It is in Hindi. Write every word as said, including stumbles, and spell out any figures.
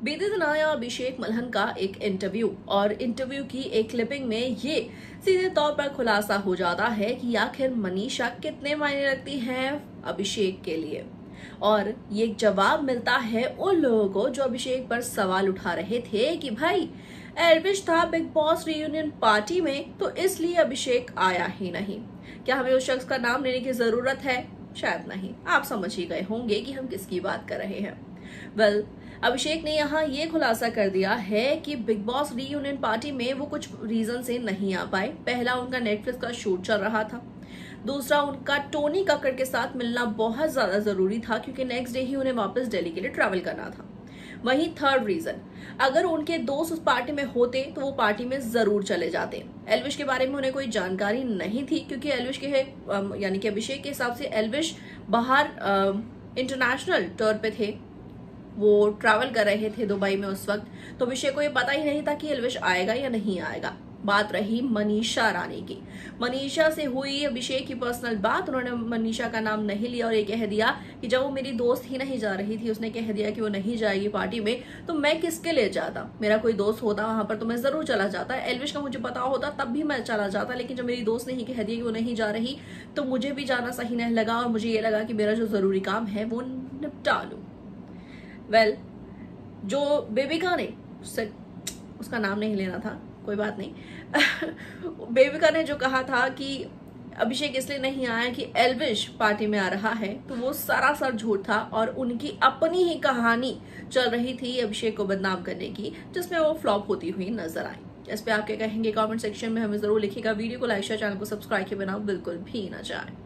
बीते दिन आया अभिषेक मल्हन का एक इंटरव्यू और इंटरव्यू की एक क्लिपिंग में ये सीधे तौर पर खुलासा हो जाता है कि आखिर मनीषा कितने मायने रखती है अभिषेक के लिए। और ये जवाब मिलता है उन लोगों को जो अभिषेक पर सवाल उठा रहे थे कि भाई एल्विश था बिग बॉस रियूनियन पार्टी में तो इसलिए अभिषेक आया ही नहीं। क्या हमें उस शख्स का नाम लेने की जरूरत है? शायद नहीं। आप समझ ही गए होंगे कि हम किसकी बात कर रहे हैं। वेल well, अभिषेक ने यहाँ ये खुलासा कर दिया है कि बिग बॉस रीयूनियन पार्टी में वो कुछ रीजन से नहीं आ पाए। पहला, उनका नेटफ्लिक्स का शूट चल रहा था। दूसरा, उनका टोनी कक्कड़ के साथ मिलना बहुत ज्यादा जरूरी था क्योंकि नेक्स्ट डे ही उन्हें वापस दिल्ली के लिए ट्रैवल करना था। वहीं थर्ड रीजन, अगर उनके दोस्त उस पार्टी में होते तो वो पार्टी में जरूर चले जाते। एल्विश के बारे में उन्हें कोई जानकारी नहीं थी क्योंकि एल्विश के यानी कि अभिषेक के हिसाब से एल्विश बाहर इंटरनेशनल टूर पे थे, वो ट्रैवल कर रहे थे दुबई में उस वक्त। तो अभिषेक को ये पता ही नहीं था कि एल्विश आएगा या नहीं आएगा। बात रही मनीषा रानी की। मनीषा से हुई अभिषेक की पर्सनल बात। उन्होंने मनीषा का नाम नहीं लिया और ये कह दिया कि जब वो मेरी दोस्त ही नहीं जा रही थी, उसने कह दिया कि वो नहीं जाएगी पार्टी में, तो मैं किसके लिए जाता। मेरा कोई दोस्त होता वहां पर तो मैं जरूर चला जाता। एल्विश का मुझे पता होता तब भी मैं चला जाता, लेकिन जब मेरी दोस्त ने ही कह दिया कि वो नहीं जा रही तो मुझे भी जाना सही नहीं लगा और मुझे ये लगा कि मेरा जो जरूरी काम है वो निपटा लूं। वेल well, जो बेबिका ने उससे उसका नाम नहीं लेना था, कोई बात नहीं बेबिका ने जो कहा था कि अभिषेक इसलिए नहीं आया कि एल्विश पार्टी में आ रहा है, तो वो सरासर झूठ था और उनकी अपनी ही कहानी चल रही थी अभिषेक को बदनाम करने की, जिसमें वो फ्लॉप होती हुई नजर आई। इस पे आप क्या कहेंगे कमेंट सेक्शन में हमें जरूर लिखिएगा। वीडियो को लाइक शेयर, चैनल को सब्सक्राइब के बिना बिल्कुल भी ना जाए।